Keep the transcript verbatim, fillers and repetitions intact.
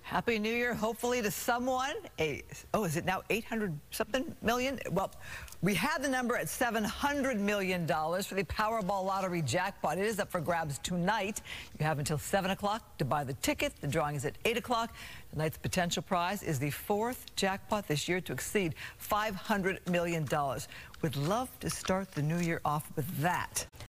Happy New Year, hopefully, to someone. A, oh, is it now eight hundred something million? Well, we had the number at seven hundred million dollars for the Powerball lottery jackpot. It is up for grabs tonight. You have until seven o'clock to buy the ticket. The drawing is at eight o'clock. Tonight's potential prize is the fourth jackpot this year to exceed five hundred million dollars. Would love to start the new year off with that.